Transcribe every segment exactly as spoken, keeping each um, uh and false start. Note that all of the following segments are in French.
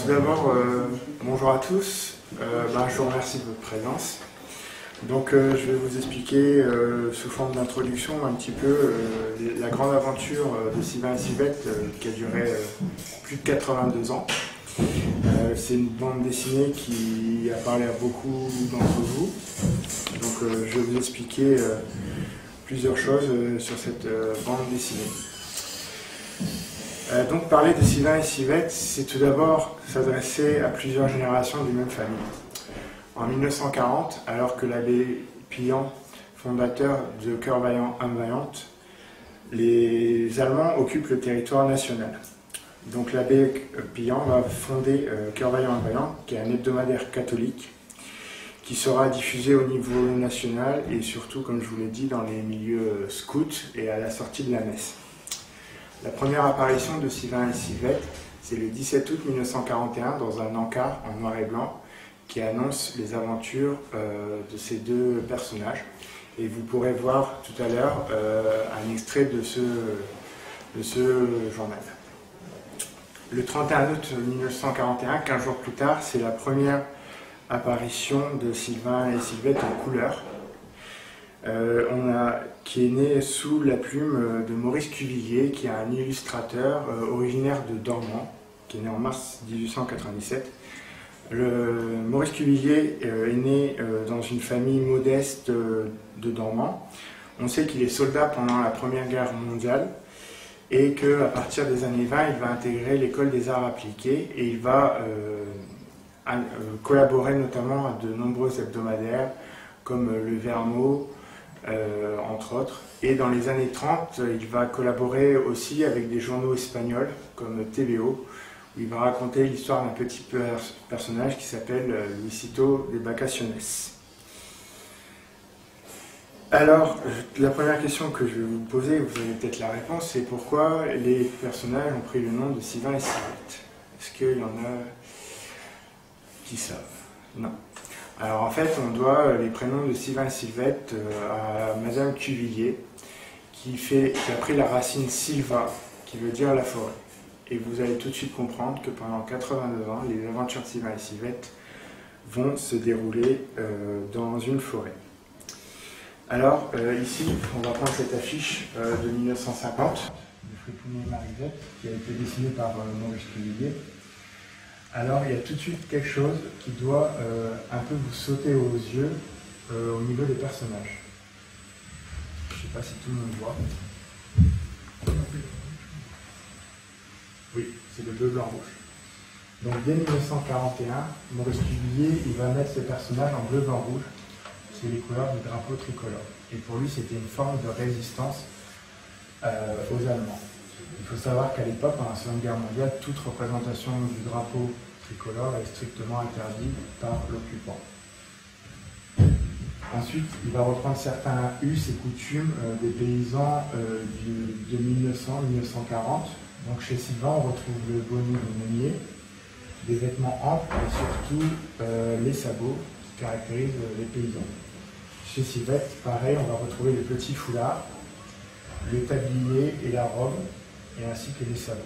tout d'abord, euh, bonjour à tous. Euh, ben, je vous remercie de votre présence. Donc, euh, je vais vous expliquer euh, sous forme d'introduction un petit peu euh, la grande aventure euh, de Sylvain et Sylvette euh, qui a duré euh, plus de quatre-vingt-deux ans. Euh, C'est une bande dessinée qui a parlé à beaucoup d'entre vous. Donc, euh, je vais vous expliquer euh, plusieurs choses euh, sur cette euh, bande dessinée. Euh, donc parler de Sylvain et Sylvette, c'est tout d'abord s'adresser à plusieurs générations d'une même famille. En mille neuf cent quarante, alors que l'abbé Pillant, fondateur de Cœur Vaillant, âme vaillante, les Allemands occupent le territoire national. Donc l'abbé Pillant va fonder euh, Cœur Vaillant, âme vaillante, qui est un hebdomadaire catholique, qui sera diffusé au niveau national et surtout, comme je vous l'ai dit, dans les milieux scouts et à la sortie de la messe. La première apparition de Sylvain et Sylvette, c'est le dix-sept août mille neuf cent quarante et un dans un encart en noir et blanc qui annonce les aventures euh, de ces deux personnages. Et vous pourrez voir tout à l'heure euh, un extrait de ce, de ce journal. Le trente et un août mille neuf cent quarante et un, quinze jours plus tard, c'est la première apparition de Sylvain et Sylvette en couleur. Euh, on a, qui est né sous la plume de Maurice Cuvillier, qui est un illustrateur euh, originaire de Dormans, qui est né en mars mille huit cent quatre-vingt-dix-sept. Le, Maurice Cuvillier euh, est né euh, dans une famille modeste euh, de Dormans. On sait qu'il est soldat pendant la Première Guerre mondiale et qu'à partir des années vingt, il va intégrer l'école des arts appliqués et il va euh, à, euh, collaborer notamment à de nombreux hebdomadaires comme euh, Le Vermeau, Euh, entre autres. Et dans les années trente, il va collaborer aussi avec des journaux espagnols comme T V O, où il va raconter l'histoire d'un petit per personnage qui s'appelle Luisito de Vacaciones. Alors, la première question que je vais vous poser, vous avez peut-être la réponse, c'est pourquoi les personnages ont pris le nom de Sylvain et Sylvette. Est-ce qu'il y en a qui savent? Non. Alors en fait, on doit les prénoms de Sylvain et Sylvette à Madame Cuvillier, qui, fait, qui a pris la racine Silva, qui veut dire la forêt. Et vous allez tout de suite comprendre que pendant quatre-vingt-deux ans, les aventures de Sylvain et Sylvette vont se dérouler euh, dans une forêt. Alors euh, ici, on va prendre cette affiche euh, de mille neuf cent cinquante, de Fripounet et Marisette, qui a été dessinée par euh, Maurice Cuvillier. Alors il y a tout de suite quelque chose qui doit euh, un peu vous sauter aux yeux euh, au niveau des personnages. Je ne sais pas si tout le monde voit. Oui, c'est le bleu, blanc, rouge. Donc dès mille neuf cent quarante et un, Maurice Cuvillier il va mettre ces personnages en bleu, blanc, rouge. C'est les couleurs du drapeau tricolore. Et pour lui, c'était une forme de résistance euh, aux Allemands. Il faut savoir qu'à l'époque, pendant la Seconde Guerre mondiale, toute représentation du drapeau tricolore est strictement interdite par l'occupant. Ensuite, il va reprendre certains us et coutumes euh, des paysans euh, du, de mille neuf cents à mille neuf cent quarante. Donc chez Sylvain, on retrouve le bonnet de meunier, des vêtements amples et surtout euh, les sabots qui caractérisent euh, les paysans. Chez Sylvette, pareil, on va retrouver le petit foulard, le tablier et la robe, et ainsi que les sabots.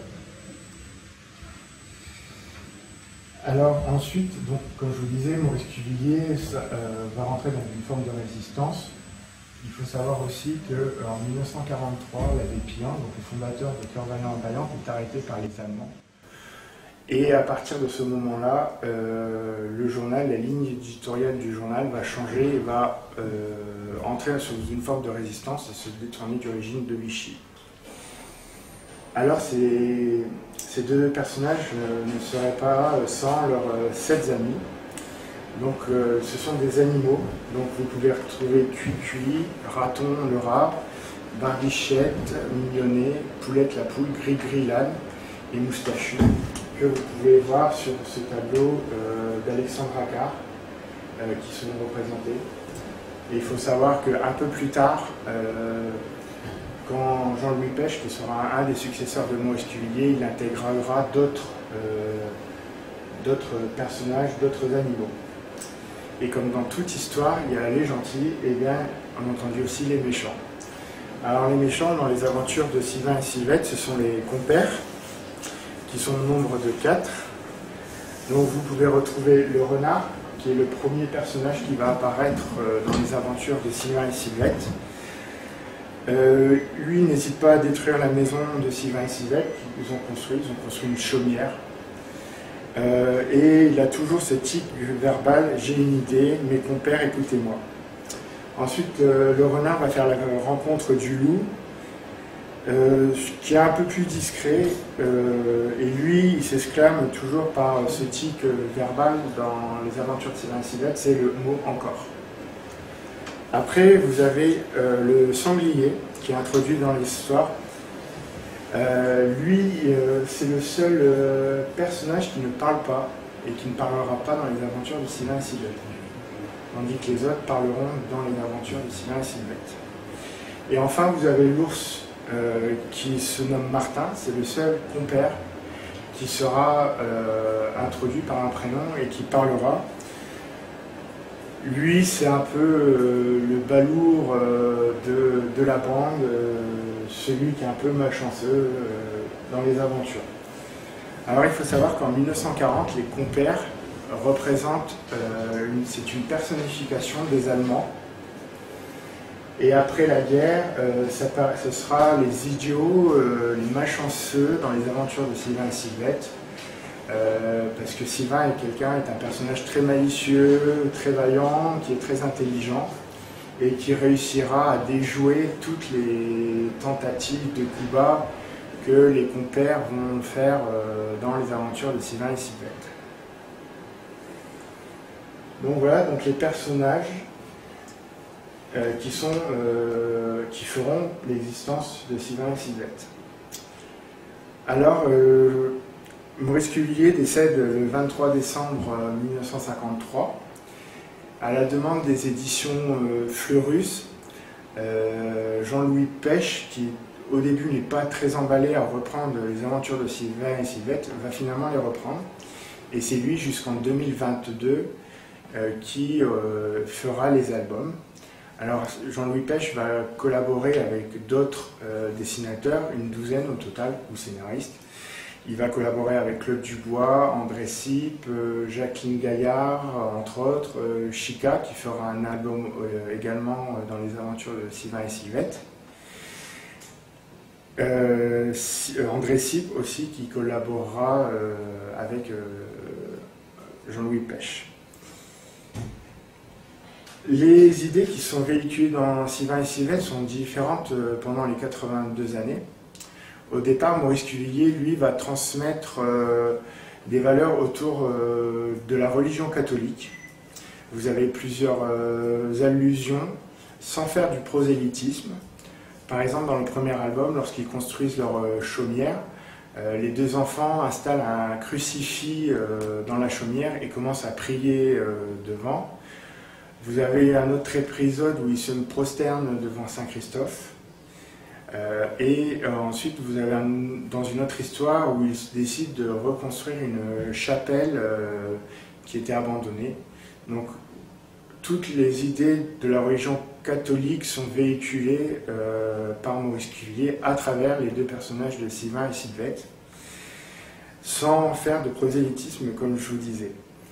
Alors ensuite, donc, comme je vous disais, Maurice Cuvillier euh, va rentrer dans une forme de résistance. Il faut savoir aussi qu'en mille neuf cent quarante-trois, l'abbé Pillant, donc le fondateur de Cœur Vaillant, âme vaillante, est arrêté par les Allemands. Et à partir de ce moment-là, euh, le journal, la ligne éditoriale du journal va changer et va euh, entrer sous une forme de résistance et se détourner du régime de Vichy. Alors ces, ces deux personnages euh, ne seraient pas sans leurs euh, sept amis. Donc euh, ce sont des animaux. Donc vous pouvez retrouver Cui-Cui, Raton le rat, Barbichette, Mignonnet, Poulette la poule, Gris-Gris l'âne et Moustachu, que vous pouvez voir sur ce tableau euh, d'Alexandre Accart euh, qui sont représentés. Et il faut savoir qu'un peu plus tard, euh, quand Jean-Louis Pêche, qui sera un des successeurs de Maurice Cuvillier, il intégrera d'autres euh, d'autres personnages, d'autres animaux. Et comme dans toute histoire, il y a les gentils et bien entendu aussi les méchants. Alors les méchants dans les aventures de Sylvain et Sylvette, ce sont les compères, qui sont au nombre de quatre. Donc vous pouvez retrouver le renard, qui est le premier personnage qui va apparaître euh, dans les aventures de Sylvain et Sylvette. Euh, lui n'hésite pas à détruire la maison de Sylvain et Sylvette qu'ils ont construit, ils ont construit une chaumière. Euh, et il a toujours ce tic verbal, j'ai une idée, mes compères, écoutez-moi. Ensuite, euh, le renard va faire la rencontre du loup, euh, qui est un peu plus discret, euh, et lui, il s'exclame toujours par ce tic verbal dans les aventures de Sylvain et Sylvette, c'est le mot encore. Après, vous avez euh, le sanglier qui est introduit dans l'histoire. Euh, lui, euh, c'est le seul euh, personnage qui ne parle pas et qui ne parlera pas dans les aventures de Sylvain et Sylvette. Tandis que les autres parleront dans les aventures de Sylvain et Sylvette. Et enfin, vous avez l'ours euh, qui se nomme Martin. C'est le seul compère qui sera euh, introduit par un prénom et qui parlera. Lui, c'est un peu euh, le balourd euh, de, de la bande, euh, celui qui est un peu malchanceux euh, dans les aventures. Alors il faut savoir qu'en mille neuf cent quarante, les compères représentent, euh, c'est une personnification des Allemands. Et après la guerre, euh, ça, ce sera les idiots, euh, les malchanceux dans les aventures de Sylvain et Sylvette. Euh, parce que Sylvain est quelqu'un, est un personnage très malicieux, très vaillant, qui est très intelligent et qui réussira à déjouer toutes les tentatives de coups bas que les compères vont faire euh, dans les aventures de Sylvain et Sylvette. Donc voilà, donc les personnages euh, qui, sont, euh, qui feront l'existence de Sylvain et Sylvette. Alors, euh, Maurice Cuvillier décède le vingt-trois décembre mille neuf cent cinquante-trois à la demande des éditions euh, Fleurus. Euh, Jean-Louis Pêche, qui au début n'est pas très emballé à reprendre les aventures de Sylvain et Sylvette, va finalement les reprendre. Et c'est lui jusqu'en deux mille vingt-deux euh, qui euh, fera les albums. Alors Jean-Louis Pêche va collaborer avec d'autres euh, dessinateurs, une douzaine au total, ou scénaristes. Il va collaborer avec Claude Dubois, André Sipe, euh, Jacqueline Gaillard, euh, entre autres, euh, Chica, qui fera un album euh, également euh, dans les aventures de Sylvain et Sylvette. Euh, si, euh, André Sipe aussi, qui collaborera euh, avec euh, Jean-Louis Pêche. Les idées qui sont véhiculées dans Sylvain et Sylvette sont différentes euh, pendant les quatre-vingt-deux années. Au départ, Maurice Cuvillier, lui, va transmettre euh, des valeurs autour euh, de la religion catholique. Vous avez plusieurs euh, allusions, sans faire du prosélytisme. Par exemple, dans le premier album, lorsqu'ils construisent leur euh, chaumière, euh, les deux enfants installent un crucifix euh, dans la chaumière et commencent à prier euh, devant. Vous avez un autre épisode où ils se prosternent devant Saint-Christophe. Euh, et euh, ensuite, vous avez un, dans une autre histoire où ils décident de reconstruire une chapelle euh, qui était abandonnée. Donc, toutes les idées de la religion catholique sont véhiculées euh, par Maurice Cuvillier à travers les deux personnages de Sylvain et Sylvette, sans faire de prosélytisme, comme je vous disais.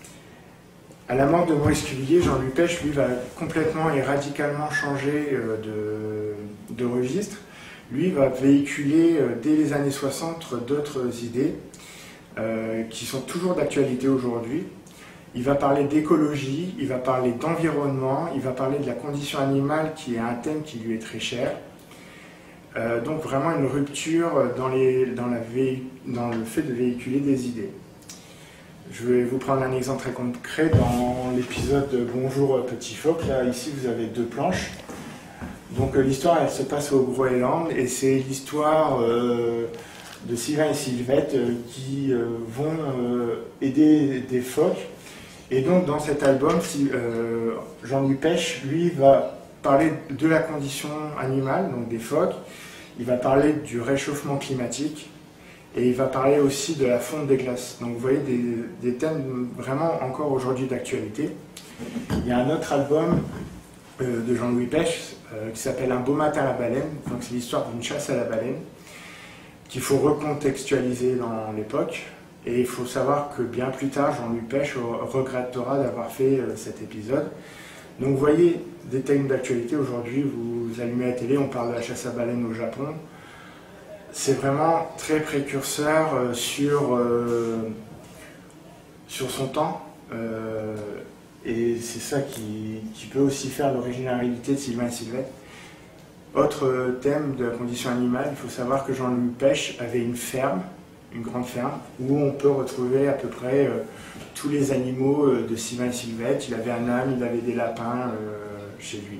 À la mort de Maurice Cuvillier, Jean-Louis Pêche, lui, va complètement et radicalement changer euh, de, de registre. Lui va véhiculer euh, dès les années soixante d'autres idées euh, qui sont toujours d'actualité aujourd'hui. Il va parler d'écologie, il va parler d'environnement, il va parler de la condition animale qui est un thème qui lui est très cher. Euh, donc vraiment une rupture dans, les, dans, la vé, dans le fait de véhiculer des idées. Je vais vous prendre un exemple très concret dans l'épisode Bonjour Petit Phoque. Là, ici, vous avez deux planches. Donc l'histoire, elle se passe au Groenland et c'est l'histoire euh, de Sylvain et Sylvette euh, qui euh, vont euh, aider des phoques. Et donc dans cet album, si, euh, Jean-Louis Pêche, lui, va parler de la condition animale, donc des phoques. Il va parler du réchauffement climatique et il va parler aussi de la fonte des glaces. Donc vous voyez des, des thèmes vraiment encore aujourd'hui d'actualité. Il y a un autre album euh, de Jean-Louis Pêche euh, qui s'appelle Un beau matin à la baleine. Donc c'est l'histoire d'une chasse à la baleine qu'il faut recontextualiser dans l'époque. Et il faut savoir que bien plus tard, Jean-Louis Pêche regrettera d'avoir fait euh, cet épisode. Donc vous voyez, des thèmes d'actualité aujourd'hui, vous allumez la télé, on parle de la chasse à baleines au Japon. C'est vraiment très précurseur euh, sur, euh, sur son temps. Euh, et c'est ça qui, qui peut aussi faire l'originalité de Sylvain et Sylvette. Autre thème de la condition animale, il faut savoir que Jean-Louis Pêche avait une ferme, une grande ferme, où on peut retrouver à peu près euh, tous les animaux euh, de Sylvain et Sylvette. Il avait un âne, il avait des lapins euh, chez lui.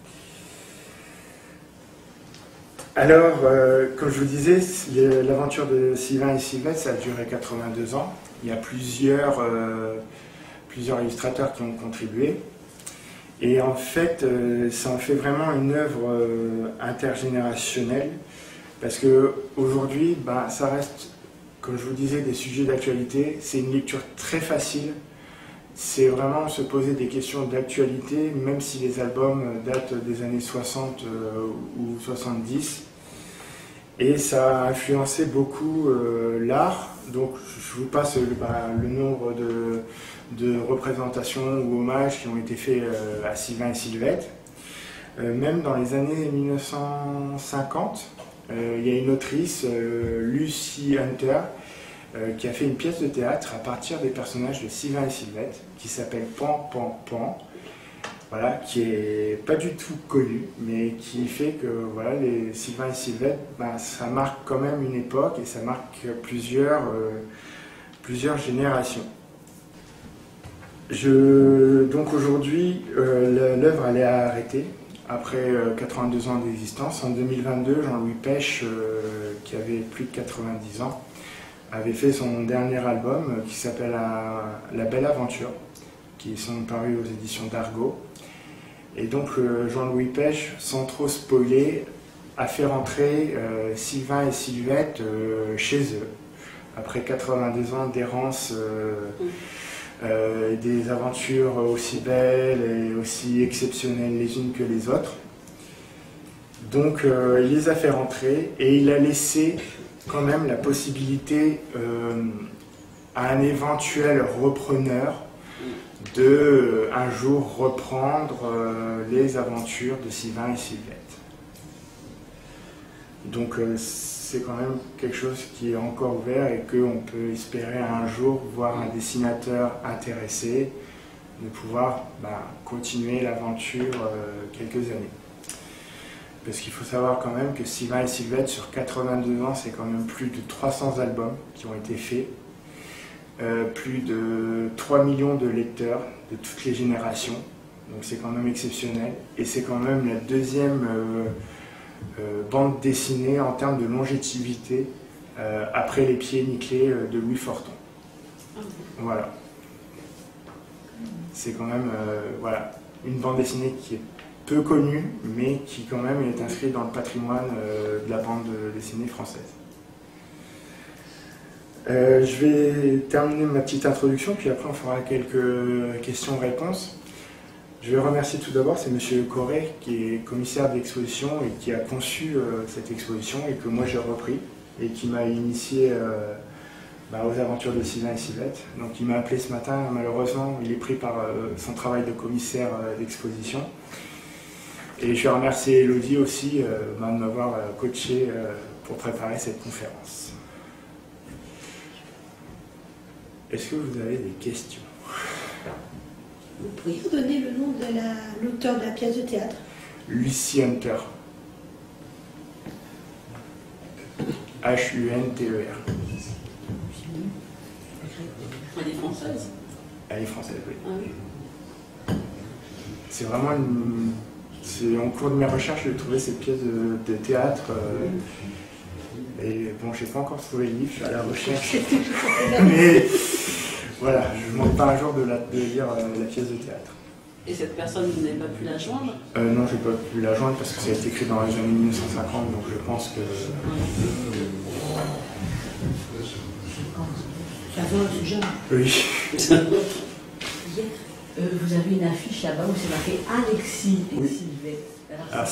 Alors, euh, comme je vous disais, l'aventure de Sylvain et Sylvette, ça a duré quatre-vingt-deux ans. Il y a plusieurs, euh, plusieurs illustrateurs qui ont contribué. Et en fait, euh, ça en fait vraiment une œuvre euh, intergénérationnelle, parce qu'aujourd'hui, bah, ça reste, comme je vous disais, des sujets d'actualité. C'est une lecture très facile. C'est vraiment se poser des questions d'actualité, même si les albums datent des années soixante euh, ou soixante-dix. Et ça a influencé beaucoup euh, l'art. Donc je vous passe le, bah, le nombre de, de représentations ou hommages qui ont été faits euh, à Sylvain et Sylvette. Euh, même dans les années mille neuf cent cinquante, euh, il y a une autrice, euh, Lucy Hunter, euh, qui a fait une pièce de théâtre à partir des personnages de Sylvain et Sylvette, qui s'appelle Pan, Pan, Pan. Voilà, qui est pas du tout connu, mais qui fait que voilà, les Sylvain et Sylvette, ben, ça marque quand même une époque et ça marque plusieurs, euh, plusieurs générations. Je, donc aujourd'hui, euh, l'œuvre elle est arrêtée après euh, quatre-vingt-deux ans d'existence. En deux mille vingt-deux, Jean-Louis Pêche, euh, qui avait plus de quatre-vingt-dix ans, avait fait son dernier album euh, qui s'appelle La, La Belle Aventure, qui sont parus aux éditions d'Argo. Et donc euh, Jean-Louis Pêche, sans trop spoiler, a fait rentrer euh, Sylvain et Sylvette euh, chez eux, après quatre-vingt-deux ans d'errance, euh, euh, des aventures aussi belles et aussi exceptionnelles les unes que les autres. Donc euh, il les a fait rentrer et il a laissé quand même la possibilité euh, à un éventuel repreneur de euh, un jour reprendre euh, les aventures de Sylvain et Sylvette. Donc euh, c'est quand même quelque chose qui est encore ouvert et qu'on peut espérer un jour voir un dessinateur intéressé de pouvoir bah, continuer l'aventure euh, quelques années. Parce qu'il faut savoir quand même que Sylvain et Sylvette, sur quatre-vingt-deux ans, c'est quand même plus de trois cents albums qui ont été faits. Euh, plus de trois millions de lecteurs de toutes les générations, donc c'est quand même exceptionnel, et c'est quand même la deuxième euh, euh, bande dessinée en termes de longévité euh, après Les Pieds nickelés de Louis Forton. Voilà. C'est quand même euh, voilà, une bande dessinée qui est peu connue, mais qui quand même est inscrite dans le patrimoine euh, de la bande dessinée française. Euh, je vais terminer ma petite introduction, puis après on fera quelques questions-réponses. Je vais remercier tout d'abord, c'est M. Corré, qui est commissaire d'exposition et qui a conçu euh, cette exposition et que moi j'ai repris et qui m'a initié euh, bah, aux aventures de Sylvain et Sylvette. Donc il m'a appelé ce matin, malheureusement il est pris par euh, son travail de commissaire euh, d'exposition. Et je vais remercier Elodie aussi euh, bah, de m'avoir euh, coaché euh, pour préparer cette conférence. Est-ce que vous avez des questions? Vous pourriez vous donner le nom de l'auteur de la pièce de théâtre? Lucy Hunter. H U N T E R. Elle est française? Elle est française, oui. Ah oui. C'est vraiment une... En cours de mes recherches, j'ai trouvé cette pièce de, de théâtre. Euh, et bon, je n'ai pas encore trouvé le livre, je suis à la recherche. Mais voilà, je ne manque pas un jour de, la, de lire euh, la pièce de théâtre. Et cette personne, vous n'avez pas pu la joindre? euh, Non, je n'ai pas pu la joindre parce que ça a été écrit dans les années mille neuf cent cinquante, donc je pense que... Ça va, c'est jeune. Oui. Euh, vous avez une affiche là-bas où c'est marqué Alexis et Oui. Sylvette. Alors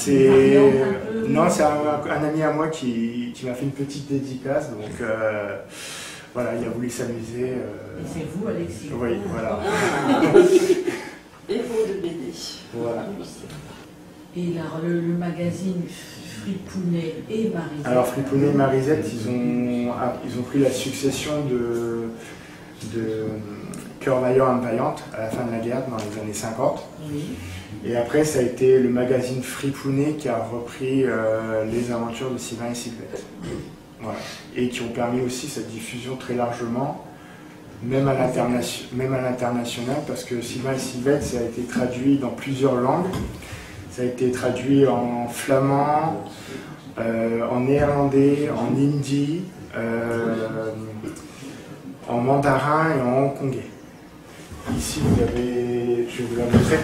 c'est... Non, c'est un, un ami à moi qui, qui m'a fait une petite dédicace, donc... Euh... voilà, il a voulu s'amuser. Euh... Et c'est vous, Alexis. Oui, voilà. Ah. Héros de B D. Voilà. Et alors, le, le magazine Fripounet et Marisette. Alors Fripounet et Marisette, ils ont, ils ont pris la succession de, de Cœur vaillant, âme vaillante à la fin de la guerre, dans les années cinquante. Oui. Et après, ça a été le magazine Fripounet qui a repris euh, les aventures de Sylvain et Sylvette. Voilà. Et qui ont permis aussi cette diffusion très largement, même à l'international, parce que Sylvain et Sylvette, ça a été traduit dans plusieurs langues. Ça a été traduit en flamand, euh, en néerlandais, en hindi, euh, en mandarin et en hongkongais. Ici, vous avez, je vais vous la montrer.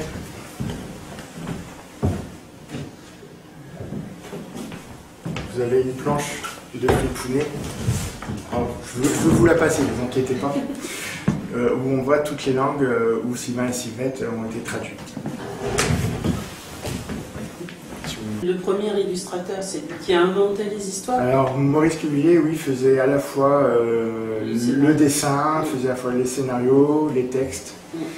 Vous avez une planche de Fripounet. Alors, je veux, je veux vous la passer, ne vous inquiétez pas. Euh, où on voit toutes les langues euh, où Sylvain et Sylvette ont été traduits. Le premier illustrateur, c'est lui qui a inventé les histoires. Alors Maurice Cuvillier, oui, faisait à la fois euh, le, le dessin, faisait à la fois les scénarios, les textes.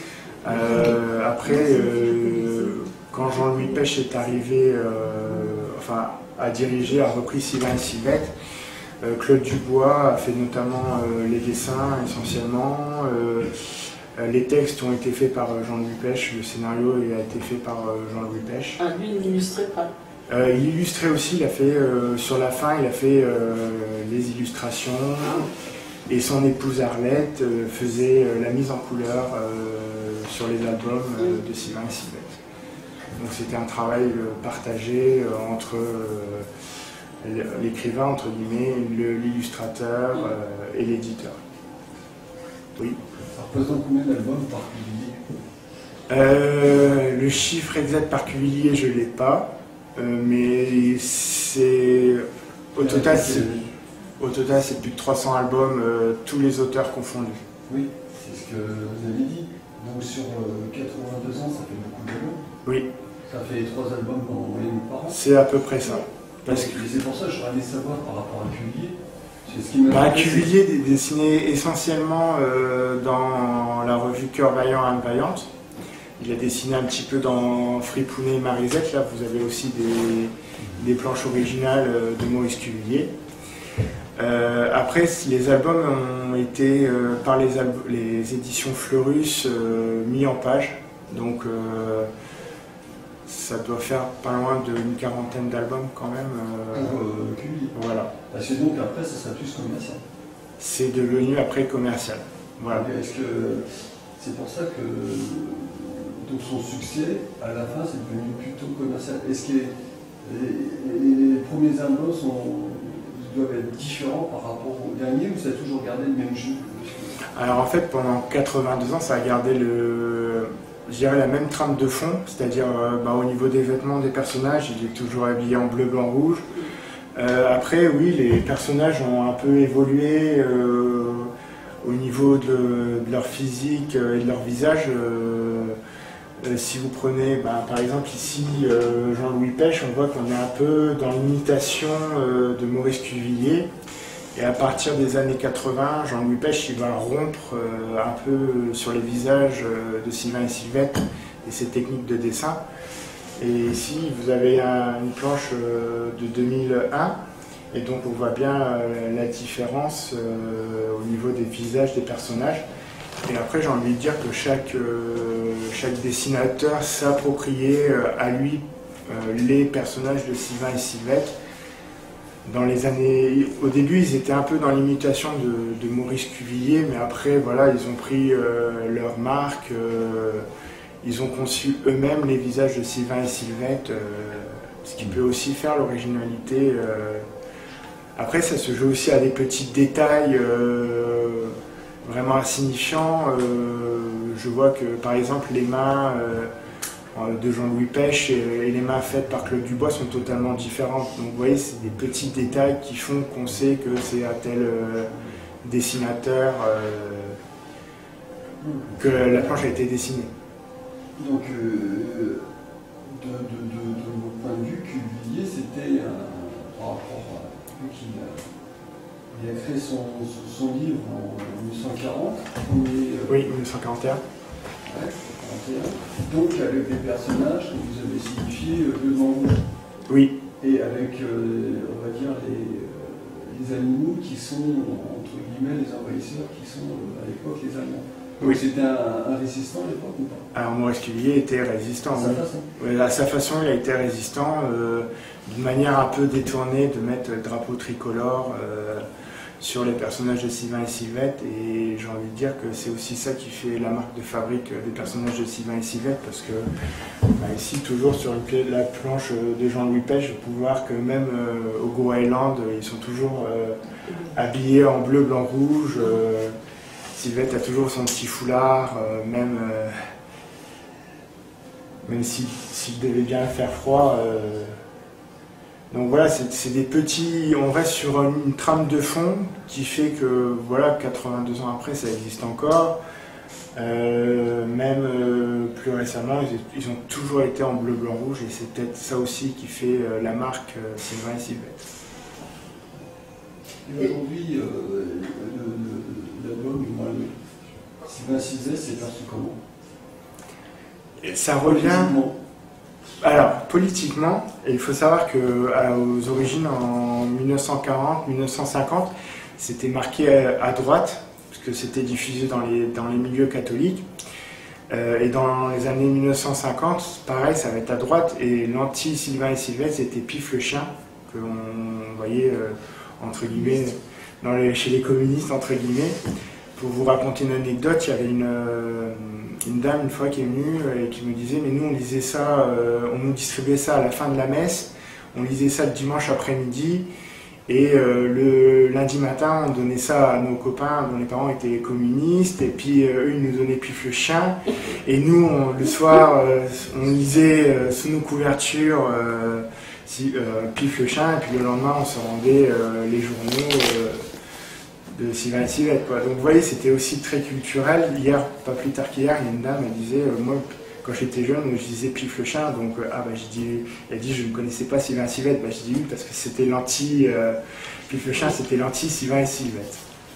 Euh, après, euh, quand Jean-Louis Pêche est arrivé, euh, enfin, à diriger, a repris Sylvain et Sylvette, euh, Claude Dubois a fait notamment euh, les dessins essentiellement. Euh, les textes ont été faits par Jean-Louis Pêche, le scénario a été fait par Jean-Louis Pêche. Ah, lui, il n'illustrait pas. Euh, il illustrait aussi, il a fait, euh, sur la fin, il a fait euh, les illustrations, et son épouse Arlette euh, faisait euh, la mise en couleur euh, sur les albums euh, de Sylvain et Sylvette. Donc c'était un travail euh, partagé euh, entre euh, l'écrivain, entre guillemets, l'illustrateur euh, et l'éditeur. Oui. Ça représente combien d'albums par Cuvillier? euh, Le chiffre exact par Cuvillier, je ne l'ai pas. Euh, mais c'est au total, c'est au total c'est plus de trois cents albums, euh, tous les auteurs confondus. Oui, c'est ce que vous avez dit. Donc sur euh, quatre-vingt-deux ans, ça fait beaucoup d'albums. Oui. Ça fait trois albums en moyenne par an. C'est à peu près ça. Parce que c'est pour ça que j'aurais aimé savoir par rapport à Cuvillier. Ce qui bah, Cuvillier dessinait essentiellement euh, dans la revue Cœur vaillant, âme vaillante. Il a dessiné un petit peu dans Fripounet et Marisette. Là, vous avez aussi des, des planches originales de Maurice Cuvillier. Euh, après, les albums ont été, euh, par les, les éditions Fleurus, euh, mis en page. Donc, euh, ça doit faire pas loin d'une quarantaine d'albums quand même. Euh, Pour euh, Cuvillier. Voilà. Parce que donc après, ça sera plus commercial. C'est devenu après commercial. Voilà. Est-ce que c'est pour ça que donc son succès, à la fin, c'est devenu plutôt commercial? Est-ce que les, les, les premiers albums sont, doivent être différents par rapport aux derniers ou ça a toujours gardé le même jeu? Alors en fait, pendant quatre-vingt-deux ans, ça a gardé le, je dirais, la même trame de fond, c'est-à-dire euh, bah, au niveau des vêtements des personnages, il est toujours habillé en bleu, blanc, rouge. Euh, après, oui, les personnages ont un peu évolué euh, au niveau de, de leur physique et de leur visage. Euh, Euh, si vous prenez, bah, par exemple ici, euh, Jean-Louis Pêche, on voit qu'on est un peu dans l'imitation euh, de Maurice Cuvillier. Et à partir des années quatre-vingts, Jean-Louis Pêche il va rompre euh, un peu sur les visages euh, de Sylvain et Sylvette et ses techniques de dessin. Et ici, vous avez un, une planche euh, de deux mille un. Et donc on voit bien euh, la différence euh, au niveau des visages des personnages. Et après, j'ai envie de dire que chaque, euh, chaque dessinateur s'appropriait euh, à lui euh, les personnages de Sylvain et Sylvette. Dans les années, au début, ils étaient un peu dans l'imitation de, de Maurice Cuvillier, mais après, voilà, ils ont pris euh, leur marque, euh, ils ont conçu eux-mêmes les visages de Sylvain et Sylvette, euh, ce qui peut aussi faire l'originalité. Euh. Après, ça se joue aussi à des petits détails. Euh, vraiment insignifiant. Euh, je vois que par exemple les mains euh, de Jean-Louis Pêche et, et les mains faites par Claude Dubois sont totalement différentes. Donc vous voyez, c'est des petits détails qui font qu'on sait que c'est à tel euh, dessinateur euh, que la planche a été dessinée. Donc euh, de, de, de, de votre point de vue, Cuvillier, c'était par rapport à lui qui l'a Il a créé son, son livre en mille neuf cent quarante. Premier, euh, Oui, mille neuf cent quarante et un. Ouais, quarante et un. Donc avec des personnages que vous avez signifiés euh, bleu, blanc, rouge. Oui. Et avec, euh, on va dire, les, euh, les animaux qui sont, entre guillemets, les envahisseurs, qui sont euh, à l'époque les Allemands. Donc Oui. c'était un, un résistant à l'époque ou pas? Alors Maurice Cuvillier était résistant. À sa Oui. façon. Oui, à sa façon, il a été résistant, euh, d'une manière un peu détournée de mettre le drapeau tricolore euh, sur les personnages de Sylvain et Sylvette. Et j'ai envie de dire que c'est aussi ça qui fait la marque de fabrique des personnages de Sylvain et Sylvette, parce que bah, ici, toujours sur le, la planche de Jean-Louis Pech, je peux voir que même euh, au Go Island, ils sont toujours euh, habillés en bleu, blanc, rouge. Euh, Sylvette a toujours son petit foulard, euh, même, euh, même s'il si, si devait bien faire froid. Euh, donc voilà, c'est des petits. On reste sur une, une trame de fond qui fait que voilà, quatre-vingt-deux ans après, ça existe encore. Euh, même euh, plus récemment, ils, ils ont toujours été en bleu, blanc, rouge, et c'est peut-être ça aussi qui fait euh, la marque euh, Sylvain et Sylvette. Et aujourd'hui, euh, l'album, du moins, Sylvain et Sylvette, c'est perçu comment? Et ça revient. Politiquement. Alors, politiquement, il faut savoir qu'aux origines, en mille neuf cent quarante, mille neuf cent cinquante, c'était marqué à, à droite, puisque c'était diffusé dans les, dans les milieux catholiques. Euh, et dans les années mille neuf cent cinquante, pareil, ça va être à droite, et l'anti-Sylvain et Sylvette, c'était Pif le chien, que on voyait, euh, entre guillemets, dans les, chez les communistes, entre guillemets. Pour vous raconter une anecdote, il y avait une, euh, une dame une fois qui est venue et qui me disait, mais nous on lisait ça, euh, on nous distribuait ça à la fin de la messe, on lisait ça le dimanche après-midi, et euh, le lundi matin on donnait ça à nos copains dont les parents étaient communistes, et puis euh, eux ils nous donnaient Pif le chien, et nous on, le soir euh, on lisait euh, sous nos couvertures euh, si, euh, Pif le chien, et puis le lendemain on se rendait euh, les journaux euh, de Sylvain et Sylvette, quoi. Donc vous voyez, c'était aussi très culturel. Hier, pas plus tard qu'hier, il y a une dame, elle disait, euh, moi, quand j'étais jeune, je disais Pif le chien, donc euh, ah bah j'ai dit, elle dit, je ne connaissais pas Sylvain et Sylvette, bah j'ai dit oui, parce que c'était l'anti, euh, Pif le chien, c'était l'anti Sylvain et Sylvette.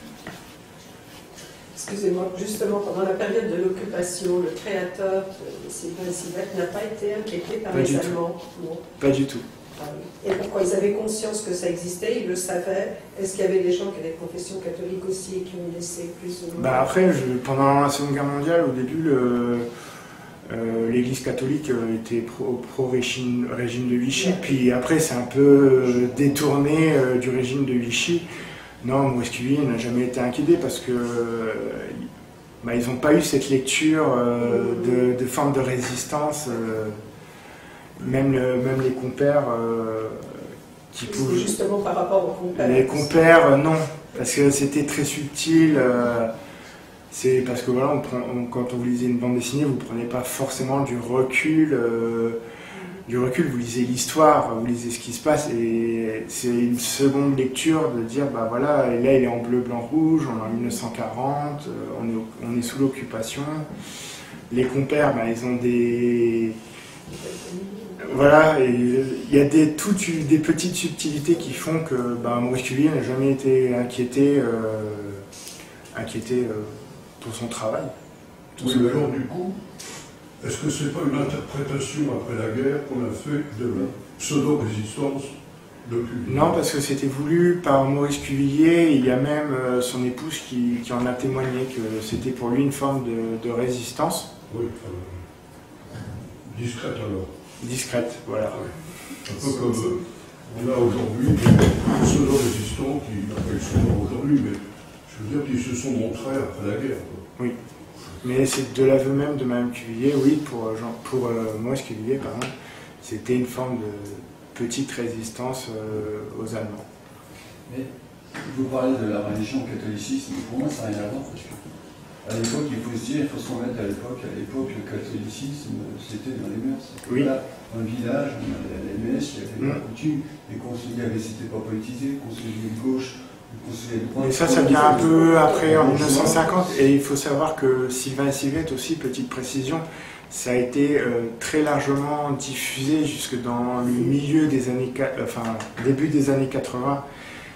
Excusez-moi, justement, pendant la période de l'occupation, le créateur de Sylvain et Sylvette n'a pas été inquiété par Pas les du tout. Allemands? Non. Pas du tout. Et pourquoi? Ils avaient conscience que ça existait, ils le savaient. Est-ce qu'il y avait des gens qui avaient des confessions catholiques aussi et qui ont laissé plus ou moins? Bah après, je, pendant la Seconde Guerre mondiale, au début, le, euh, l'Église catholique euh, était pro, pro régime, régime de Vichy, ouais. Puis après c'est un peu euh, détourné euh, du régime de Vichy. Non, Maurice Cuvillier n'a jamais été inquiété parce que euh, bah, ils n'ont pas eu cette lecture euh, de, de forme de résistance. Euh, Même, le, même les compères euh, qui pouvaient... Justement par rapport aux compères. Les compères, euh, non, parce que c'était très subtil. Euh, c'est parce que voilà, on prend, on, quand on vous lisez une bande dessinée, vous ne prenez pas forcément du recul. Euh, du recul, vous lisez l'histoire, vous lisez ce qui se passe, et c'est une seconde lecture de dire, bah voilà, et là il est en bleu, blanc, rouge, on est en mille neuf cent quarante, euh, on, est, on est sous l'occupation. Les compères, bah, ils ont des... Voilà, il y a des, toutes des petites subtilités qui font que bah, Maurice Cuvillier n'a jamais été inquiété, euh, inquiété euh, pour son travail. Oui, mais alors du coup, est-ce que c'est pas une interprétation après la guerre qu'on a fait de la pseudo-résistance de Cuvillier? Non, parce que c'était voulu par Maurice Cuvillier, il y a même euh, son épouse qui, qui en a témoigné, que c'était pour lui une forme de, de résistance. Oui, euh, discrète alors. Discrète, voilà. Un peu comme euh, on a aujourd'hui des pseudo-résistants qui, enfin, ils sont morts aujourd'hui, mais je veux dire qu'ils se sont montrés après la guerre. Quoi. Oui, mais c'est de l'aveu même de Mme Cuvillier, oui, pour, Jean, pour euh, Maurice Cuvillier, pardon, c'était une forme de petite résistance euh, aux Allemands. Mais vous parlez de la religion au catholicisme, pour moi ça n'a rien à voir, parce que à l'époque, il faut se dire, il faut se remettre à l'époque, à l'époque, le catholicisme, c'était dans les mœurs. Oui. Là, dans le village, on avait les messes, il y avait mmh. la coutume, les conseillers, c'était pas politisé, conseiller de gauche, conseiller de droite. Mais ça, ça vient un peu après, en mille neuf cent cinquante, et il faut savoir que Sylvain et Sylvette aussi, petite précision, ça a été euh, très largement diffusé jusque dans le milieu des années, enfin, début des années quatre-vingts.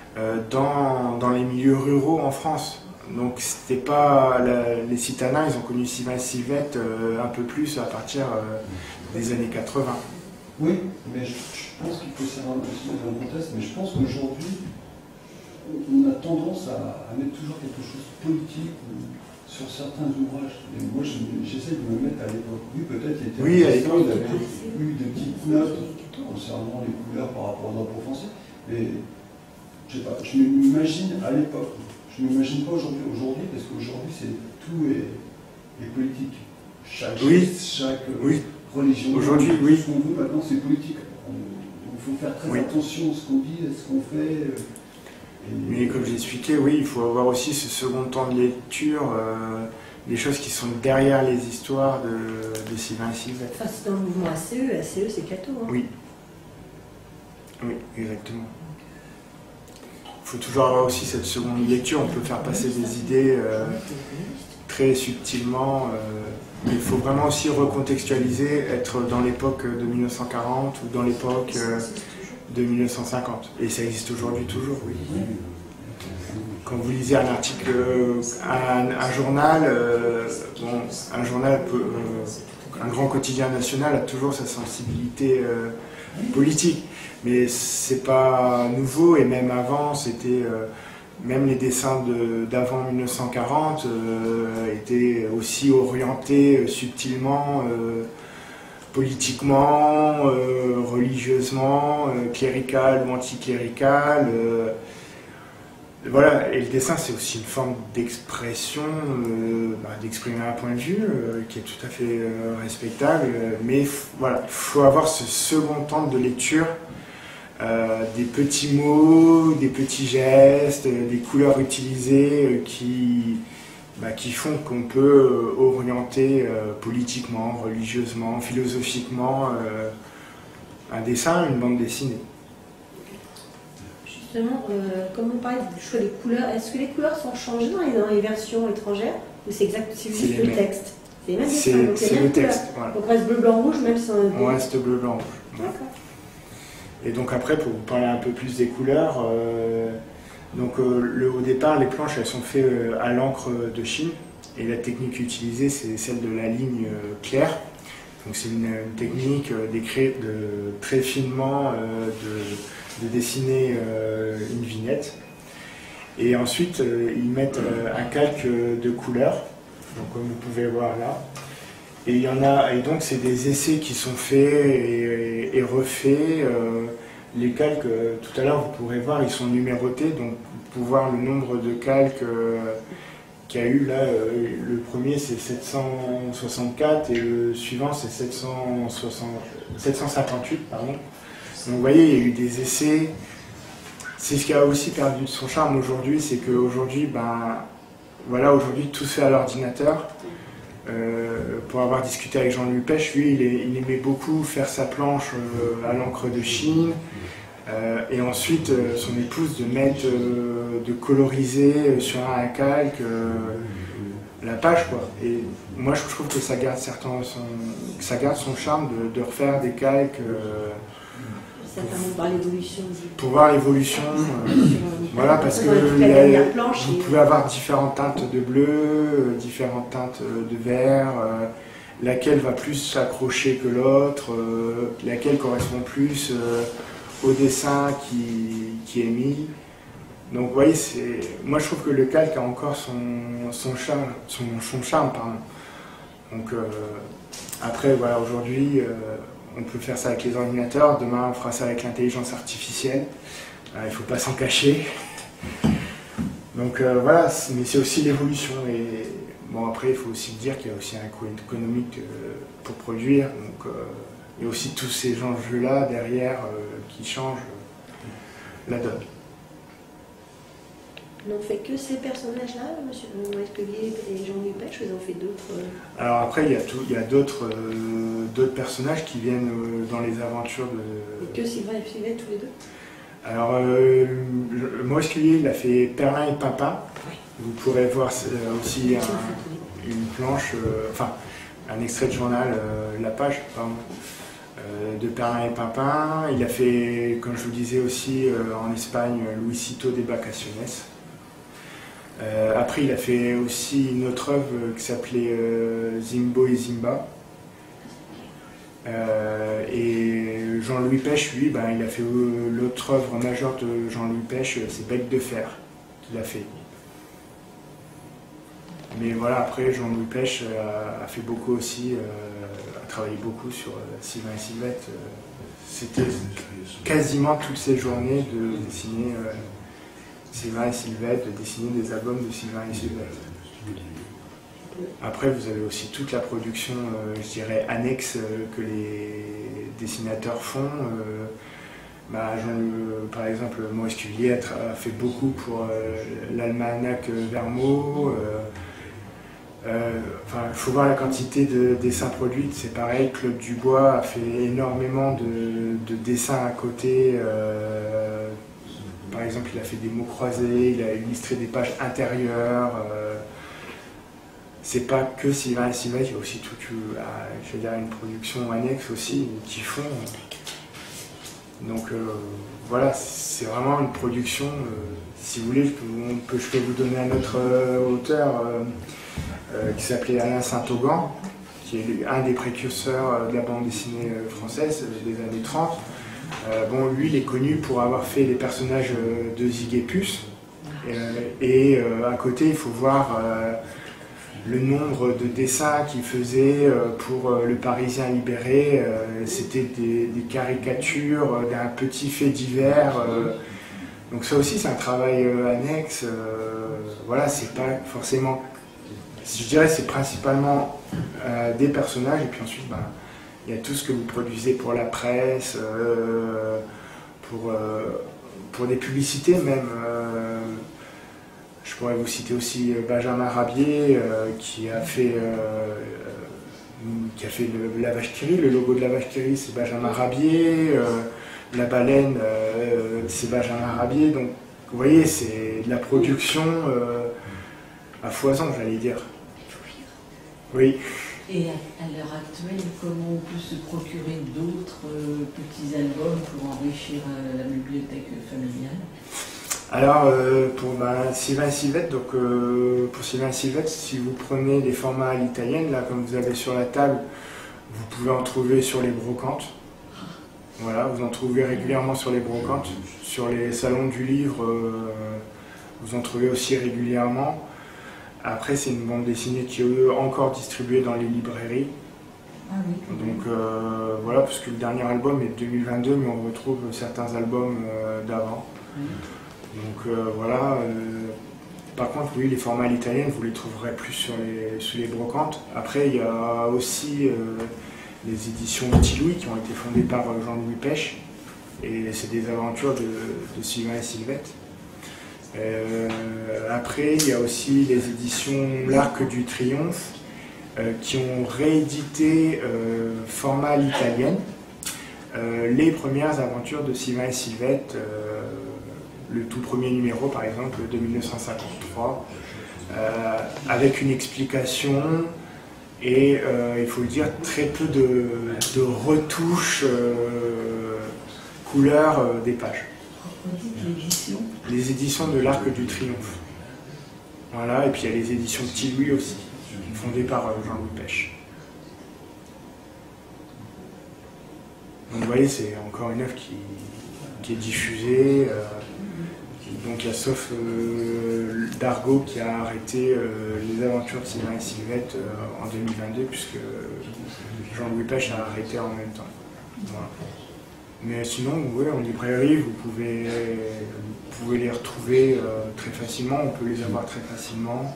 euh, dans, dans les milieux ruraux en France. Donc c'était pas la, les citadins, ils ont connu Sylvain Sylvette euh, un peu plus à partir euh, des années quatre-vingts. Oui, mais je, je pense qu'il faut se mettre dans le contexte, mais je pense qu'aujourd'hui, on a tendance à, à mettre toujours quelque chose de politique ou, sur certains ouvrages. Et moi, j'essaie de me mettre à l'époque. Oui, peut-être il était oui, à l'époque, il y avait eu des petites notes concernant les couleurs par rapport aux impôts français, mais je sais pas, je m'imagine à l'époque. Je ne m'imagine pas aujourd'hui, aujourd'hui, parce qu'aujourd'hui, c'est tout est, est politique. Chaque oui. geste, chaque oui. religion, aujourd'hui, oui. ce qu'on veut maintenant, c'est politique. Il faut faire très oui. attention à ce qu'on dit, à ce qu'on fait. Et... Mais comme j'ai expliqué, oui, il faut avoir aussi ce second temps de lecture, euh, des choses qui sont derrière les histoires de, de Sylvain Sylvette. Enfin, c'est dans le mouvement A C E, A C E c'est Cato. Hein. Oui. Oui, exactement. Il faut toujours avoir aussi cette seconde lecture, on peut faire passer des idées euh, très subtilement, euh, mais il faut vraiment aussi recontextualiser, être dans l'époque de mille neuf cent quarante ou dans l'époque euh, de mille neuf cent cinquante. Et ça existe aujourd'hui toujours, oui. Quand vous lisez un article, un, un journal, euh, bon, un journal, peut, euh, un grand quotidien national a toujours sa sensibilité euh, politique. Mais c'est pas nouveau, et même avant, c'était euh, même les dessins d'avant mille neuf cent quarante euh, étaient aussi orientés euh, subtilement, euh, politiquement, euh, religieusement, euh, clérical ou anticlérical. Euh, voilà, et le dessin, c'est aussi une forme d'expression, euh, bah, d'exprimer un point de vue euh, qui est tout à fait euh, respectable, mais voilà, il faut avoir ce second temps de lecture. Euh, des petits mots, des petits gestes, euh, des couleurs utilisées euh, qui, bah, qui font qu'on peut euh, orienter euh, politiquement, religieusement, philosophiquement euh, un dessin, une bande dessinée. Justement, euh, comme on parlait du choix des couleurs, est-ce que les couleurs sont changées dans les, dans les versions étrangères ou c'est exact, c'est juste le mêmes. texte? C'est les mêmes dessins, c'est le texte. Voilà. Donc on reste bleu, blanc, rouge, même si on... On reste bleu, blanc, rouge. D'accord. Et donc après, pour vous parler un peu plus des couleurs, euh, donc, euh, le, au départ, les planches, elles sont faites euh, à l'encre de Chine. Et la technique utilisée, c'est celle de la ligne euh, claire. Donc c'est une, une technique euh, d'écrire de, très finement, euh, de, de dessiner euh, une vignette. Et ensuite, euh, ils mettent euh, un calque de couleurs, donc comme vous pouvez voir là. Et il y en a, et donc c'est des essais qui sont faits et, et, et refaits. Euh, les calques, euh, tout à l'heure vous pourrez voir, ils sont numérotés, donc vous pouvez voir le nombre de calques euh, qu'il y a eu là. Euh, le premier c'est sept cent soixante-quatre et le suivant c'est sept cent cinquante-huit, pardon. Donc vous voyez, il y a eu des essais. C'est ce qui a aussi perdu de son charme aujourd'hui, c'est qu'aujourd'hui, ben, voilà, aujourd'hui tout se fait à l'ordinateur. Euh, pour avoir discuté avec Jean-Louis Pêche, lui, il, est, il aimait beaucoup faire sa planche euh, à l'encre de Chine, euh, et ensuite euh, son épouse de mettre, euh, de coloriser euh, sur un calque euh, la page, quoi. Et moi, je trouve que ça garde certains, son, ça garde son charme de, de refaire des calques. Euh, Certainement par l'évolution. Pour voir l'évolution, euh, voilà, parce que a, vous pouvez avoir différentes teintes de bleu, euh, différentes teintes de vert, euh, laquelle va plus s'accrocher que l'autre, euh, laquelle correspond plus euh, au dessin qui, qui est mis. Donc vous voyez, moi je trouve que le calque a encore son, son charme, son, son charme, pardon. Donc euh, après, voilà, aujourd'hui, euh, on peut faire ça avec les ordinateurs, demain on fera ça avec l'intelligence artificielle. Euh, il ne faut pas s'en cacher. Donc euh, voilà, mais c'est aussi l'évolution. Et bon, après, il faut aussi dire qu'il y a aussi un coût économique euh, pour produire. Donc euh, il y a aussi tous ces enjeux-là derrière euh, qui changent euh, la donne. n'ont fait que ces personnages-là, monsieur Maurice Cuvier et Jean-Louis Pêche, ou ils ont fait d'autres? Alors après, il y a, tout, il y a d'autres euh, d'autres personnages qui viennent euh, dans les aventures de... Et que Sylvain et Sylvain, tous les deux? Alors, euh, Maurice Cuvier, il a fait Perlin et Papin. Oui. Vous pourrez voir euh, aussi un, une planche, euh, enfin, un extrait de journal, euh, la page, pardon, euh, de Perlin et Pimpin. Il a fait, comme je vous disais aussi, euh, en Espagne, Luisito de Vacaciones. Euh, après, il a fait aussi une autre œuvre qui s'appelait euh, Zimbo et Zimba. Euh, et Jean-Louis Pêche, lui, ben, il a fait euh, l'autre œuvre majeure de Jean-Louis Pêche, c'est Bec de fer qu'il a fait. Mais voilà, après, Jean-Louis Pêche a, a fait beaucoup aussi, euh, a travaillé beaucoup sur euh, Sylvain et Sylvette. Euh, C'était quasiment toutes ces journées de dessiner euh, Sylvain et Sylvette, de dessiner des albums de Sylvain et Sylvette. Après, vous avez aussi toute la production, euh, je dirais, annexe euh, que les dessinateurs font. Euh, bah, Jean, par exemple, Maurice Cuvillier a, a fait beaucoup pour euh, l'almanach Vermeaux. Euh, euh, enfin, il faut voir la quantité de dessins produits, c'est pareil. Claude Dubois a fait énormément de, de dessins à côté. Euh, par exemple, il a fait des mots croisés, il a illustré des pages intérieures. Euh, C'est pas que Sylvain et Sylvette, il y a aussi toute euh, je veux dire, une production annexe aussi qui font. Donc euh, voilà, c'est vraiment une production. Euh, si vous voulez, je peux, on peut, je peux vous donner un autre euh, auteur euh, euh, qui s'appelait Alain Saint-Augan, qui est un des précurseurs de la bande dessinée française des années trente. Euh, bon, lui, il est connu pour avoir fait les personnages de Zig et Puce. Euh, et euh, à côté, il faut voir euh, le nombre de dessins qu'il faisait pour Le Parisien libéré. C'était des, des caricatures d'un petit fait divers. Donc ça aussi, c'est un travail annexe. Voilà, c'est pas forcément... Je dirais c'est principalement des personnages, et puis ensuite, ben, il y a tout ce que vous produisez pour la presse, pour, pour des publicités même. Je pourrais vous citer aussi Benjamin Rabier euh, qui a fait, euh, qui a fait le, la vache qui rit. Le logo de la vache qui rit, c'est Benjamin Rabier. Euh, la baleine, euh, c'est Benjamin Rabier. Donc, vous voyez, c'est de la production euh, à foison, j'allais dire. Oui. Et à, à l'heure actuelle, comment on peut se procurer d'autres euh, petits albums pour enrichir euh, la bibliothèque familiale? Alors, euh, pour bah, Sylvain et Sylvette, donc euh, pour Sylvain et Sylvette, si vous prenez les formats à l'italienne, là, comme vous avez sur la table, vous pouvez en trouver sur les brocantes. Voilà, vous en trouvez régulièrement sur les brocantes. Sur les salons du livre, euh, vous en trouvez aussi régulièrement. Après, c'est une bande dessinée qui est encore distribuée dans les librairies. Ah oui. Donc euh, voilà, parce que le dernier album est de deux mille vingt-deux, mais on retrouve certains albums euh, d'avant. Oui. Donc euh, voilà, euh, par contre oui, les formats à l'italienne, vous les trouverez plus sur les, sur les brocantes. Après il y a aussi euh, les éditions Petit Louis qui ont été fondées par Jean-Louis Pêche, et c'est des aventures de, de Sylvain et Sylvette. Euh, après il y a aussi les éditions L'Arc du Triomphe euh, qui ont réédité euh, format à l'italienne euh, les premières aventures de Sylvain et Sylvette. Euh, le tout premier numéro par exemple de mille neuf cent cinquante-trois, euh, avec une explication et euh, il faut le dire très peu de, de retouches euh, couleurs euh, des pages. Les éditions de l'Arc du Triomphe. Voilà, et puis il y a les éditions Petit Louis aussi, fondées par euh, Jean-Louis Pêche. Donc vous voyez, c'est encore une œuvre qui, qui est diffusée. Euh, Donc il y a sauf euh, Dargaud qui a arrêté euh, les aventures de Sylvain et Sylvette euh, en deux mille vingt-deux, puisque Jean-Louis Pêche a arrêté en même temps. Voilà. Mais sinon, oui, en librairie, vous pouvez, vous pouvez les retrouver euh, très facilement, on peut les avoir très facilement.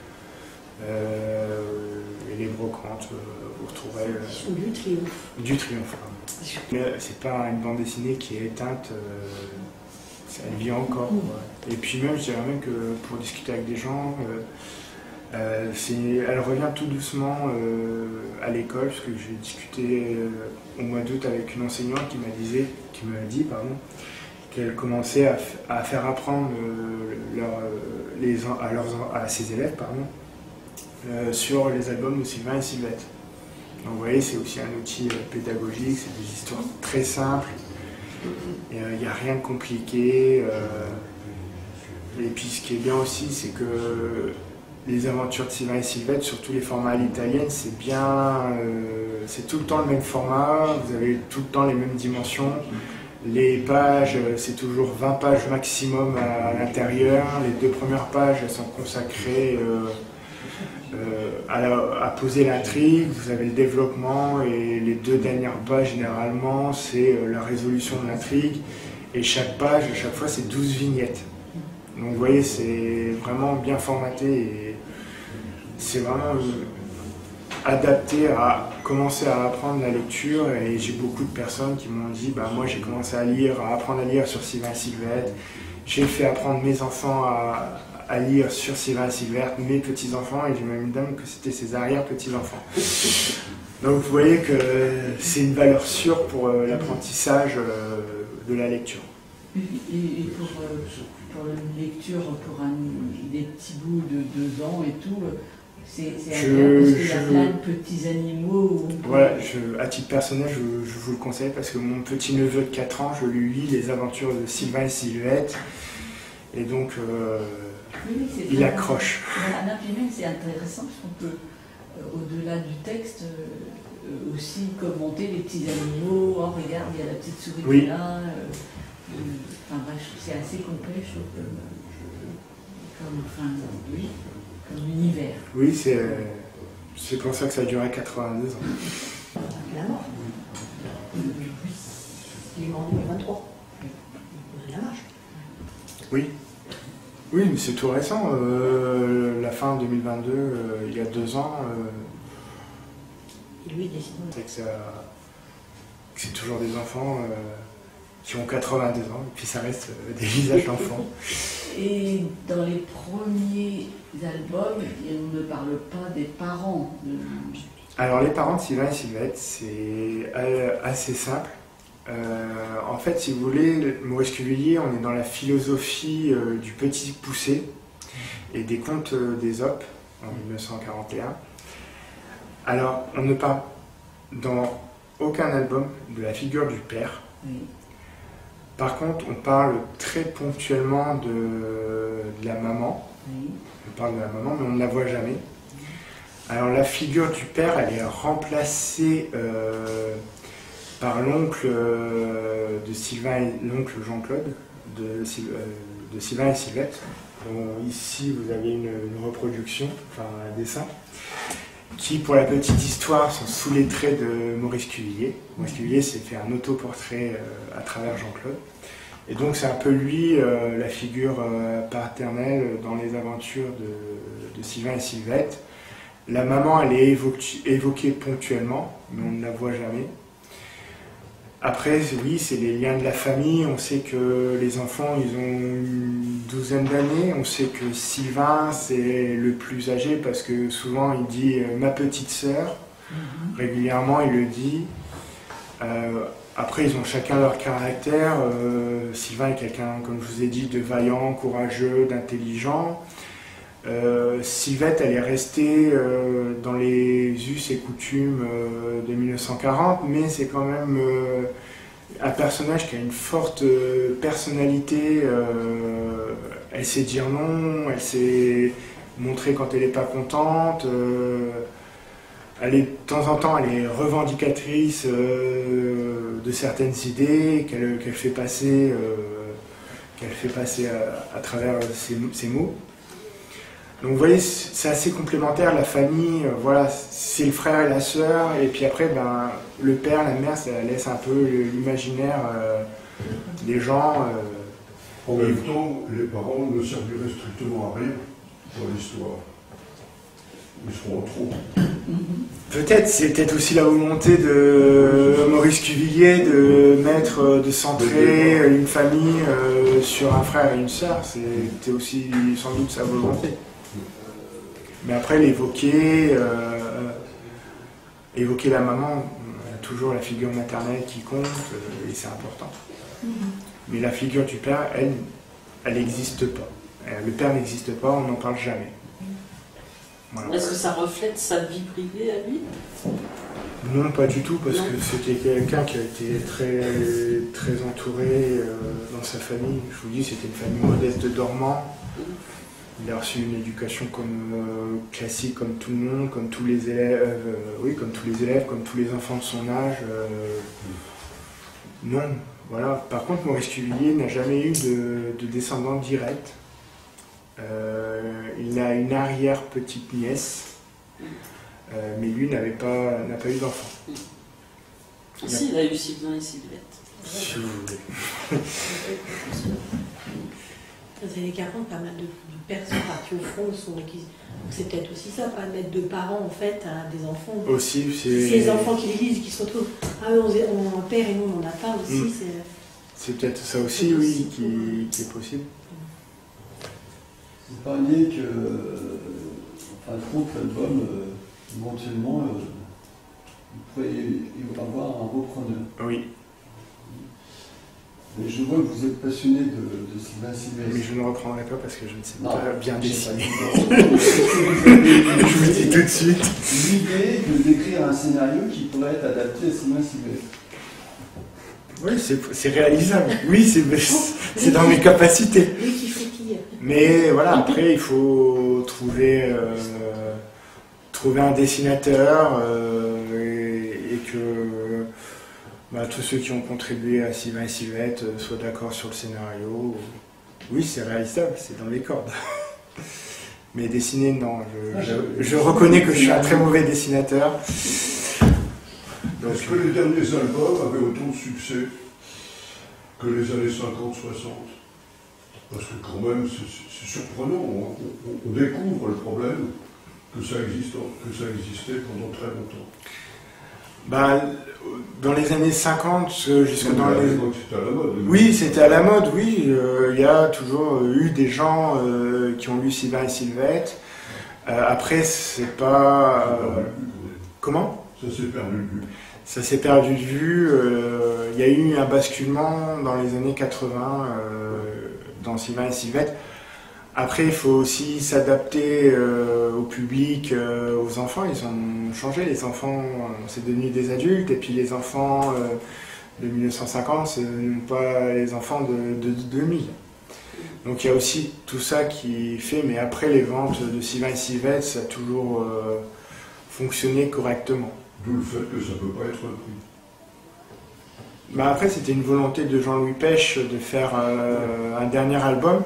Euh, et les brocantes, euh, vous retrouverez... Euh, du Triomphe. Du Triomphe. Mais c'est pas une bande dessinée qui est éteinte. Euh, Elle vit encore. Ouais. Et puis même, je dirais même que pour discuter avec des gens, euh, euh, elle revient tout doucement euh, à l'école, parce que j'ai discuté euh, au mois d'août avec une enseignante qui m'a qui m'a dit pardon, qu'elle commençait à, à faire apprendre euh, leur, les, à, leurs, à ses élèves pardon, euh, sur les albums de Sylvain et Sylvette. Donc vous voyez, c'est aussi un outil pédagogique, c'est des histoires très simples, il n'y a rien de compliqué. Euh, et puis ce qui est bien aussi, c'est que les aventures de Sylvain et Sylvette, surtout les formats à l'italienne, c'est bien, euh, c'est tout le temps le même format, vous avez tout le temps les mêmes dimensions. Les pages, c'est toujours vingt pages maximum à, à l'intérieur. Les deux premières pages elles sont consacrées euh, euh, à, la, à poser l'intrigue, vous avez le développement, et les deux dernières pages, généralement, c'est euh, la résolution de l'intrigue. Et chaque page, à chaque fois, c'est douze vignettes. Donc vous voyez, c'est vraiment bien formaté et c'est vraiment euh, adapté à commencer à apprendre la lecture. Et j'ai beaucoup de personnes qui m'ont dit, bah, moi j'ai commencé à lire, à apprendre à lire sur Sylvain et Sylvette. J'ai fait apprendre mes enfants à, à lire sur Sylvain et Sylvette, mes petits-enfants, et j'ai même une dame que c'était ses arrière-petits-enfants. Donc vous voyez que c'est une valeur sûre pour euh, l'apprentissage euh, de la lecture. Et, et pour, euh, pour une lecture pour un, des petits bouts de deux ans et tout, c'est agréable parce qu'il y a plein de petits animaux. Voilà, je, à titre personnel, je, je vous le conseille parce que mon petit-neveu de quatre ans, je lui lis les aventures de Sylvain et Sylvette. Et donc, euh, oui, oui, il accroche. Voilà, c'est intéressant parce qu'on peut, euh, au-delà du texte, euh, aussi commenter les petits animaux. Oh, regarde, il y a la petite souris oui. là. Euh, Enfin bref, c'est assez complet, je trouve, comme, comme, enfin, oui, comme univers. Oui, c'est pour ça que ça a duré quatre-vingt-deux ans. La mort. Il est mort en deux mille vingt-trois. La marche. Oui. Oui, mais c'est tout récent. Euh, la fin deux mille vingt-deux, euh, il y a deux ans. Euh, Et lui, il décide. C'est que, que c'est toujours des enfants. Euh, qui ont quatre-vingt-deux ans, et puis ça reste des visages d'enfants. Et dans les premiers albums, on ne parle pas des parents. De... Alors les parents de Sylvain et Sylvette, c'est assez simple. Euh, en fait, si vous voulez, Maurice Cuvillier, on est dans la philosophie euh, du petit poussé et des contes euh, d'Ésope en mille neuf cent quarante et un. Alors, on ne parle dans aucun album de la figure du père. Oui. Par contre, on parle très ponctuellement de, de la maman. Oui. On parle de la maman, mais on ne la voit jamais. Alors la figure du père, elle est remplacée euh, par l'oncle euh, de Sylvain, l'oncle Jean-Claude, de, euh, de Sylvain et Sylvette. Donc, ici, vous avez une, une reproduction, enfin un dessin, qui, pour la petite histoire, sont sous les traits de Maurice Cuvillier. Maurice Cuvillier s'est fait un autoportrait euh, à travers Jean-Claude. Et donc c'est un peu lui, euh, la figure euh, paternelle dans les aventures de, de Sylvain et Sylvette. La maman, elle est évoquée, évoquée ponctuellement, mais on ne la voit jamais. Après, oui, c'est les liens de la famille. On sait que les enfants, ils ont une douzaine d'années. On sait que Sylvain, c'est le plus âgé parce que souvent, il dit euh, « ma petite sœur ». Régulièrement, il le dit. Euh, après, ils ont chacun leur caractère. Euh, Sylvain est quelqu'un, comme je vous ai dit, de vaillant, courageux, d'intelligent. Euh, Sylvette, elle est restée euh, dans les us et coutumes euh, de mille neuf cent quarante, mais c'est quand même euh, un personnage qui a une forte euh, personnalité. Euh, elle sait dire non, elle sait montrer quand elle n'est pas contente. Euh, elle est, de temps en temps, elle est revendicatrice euh, de certaines idées qu'elle qu'elle fait passer, euh, qu'elle fait passer à, à travers ses, ses mots. Donc vous voyez, c'est assez complémentaire, la famille, euh, voilà, c'est le frère et la sœur, et puis après, ben, le père, la mère, ça laisse un peu l'imaginaire euh, des gens. Euh, en même temps, les parents ne serviraient strictement à rien dans l'histoire. Ils seront en trop. Peut-être, c'est peut-être aussi la volonté de Maurice Cuvillier de mettre, de centrer une famille euh, sur un frère et une sœur, c'était aussi sans doute sa volonté. Mais après, l'évoquer, euh, évoquer la maman, il y a toujours la figure maternelle qui compte, euh, et c'est important. Mm-hmm. Mais la figure du père, elle, elle n'existe pas. Le père n'existe pas, on n'en parle jamais. Voilà. Est-ce que ça reflète sa vie privée à lui? Non, pas du tout, parce Non. que c'était quelqu'un qui a été très, très entouré euh, dans sa famille. Je vous dis, c'était une famille modeste de Dormans. Il a reçu une éducation comme euh, classique, comme tout le monde, comme tous les élèves, euh, oui, comme tous les élèves, comme tous les enfants de son âge. euh, non, voilà. Par contre, Maurice Cuvillier n'a jamais eu de, de descendant direct. Euh, il a une arrière-petite-nièce, euh, mais lui n'avait pas, n'a pas eu d'enfant. Ah, si, il a eu Sylvain et Sylvette. Si vous voulez. Dans les années quarante, pas mal de, de personnes parties au front sont acquises. C'est peut-être aussi ça, pas mettre de parents en fait à des enfants. Aussi, c'est... Ces enfants qui les lisent, qui se retrouvent. Ah oui, on a un père et nous on n'en a pas aussi. Mm. C'est... C'est peut-être ça aussi, oui, qui, qui est possible. Vous parliez que, euh, en fin de compte, l'album, euh, éventuellement, euh, il pourrait y avoir un repreneur. Oui, Mais je vois que vous êtes passionné de, de Sylvain Sylvestre. mais je ne reprendrai pas parce que je ne sais Non, pas bien je sais pas. dessiner. Je vous le dis tout de suite. L'idée de d'écrire un scénario qui pourrait être adapté à Sylvain Sylvestre. Oui, c'est, c'est réalisable. Oui, c'est, c'est dans mes capacités. Lui qui frétille. Mais voilà, après, il faut trouver, euh, trouver un dessinateur euh, et, et que bah, tous ceux qui ont contribué à Sylvain et Sylvette euh, soient d'accord sur le scénario. Oui, c'est réalisable, c'est dans les cordes. Mais dessiner, non. Je, je, je reconnais que je suis un très mauvais dessinateur. Donc, Est-ce que les derniers albums avaient autant de succès que les années cinquante soixante? Parce que quand même, c'est, c'est surprenant. On, on, on découvre le problème que ça, existe, que ça existait pendant très longtemps. bah, dans les années cinquante, jusque Donc, dans à les... l'époque, c'était à la mode. Oui, c'était à la mode, oui. Il euh, y a toujours eu des gens euh, qui ont lu Sylvain et Sylvette. Euh, après, c'est pas... Euh, comment ? Ça s'est perdu de vue. Ça s'est perdu de vue. Euh, il y a eu un basculement dans les années quatre-vingts euh, dans Sylvain et Sylvette. Après, il faut aussi s'adapter euh, au public, euh, aux enfants. Ils ont changé. Les enfants, euh, c'est devenu des adultes. Et puis les enfants euh, de mille neuf cent cinquante, ce n'est pas les enfants de, de, de deux mille. Donc il y a aussi tout ça qui fait. Mais après, les ventes de Sylvain et Sylvette, ça a toujours euh, fonctionné correctement. D'où le fait que ça ne peut pas être repris. Bah après, c'était une volonté de Jean-Louis Pêche de faire euh, un dernier album.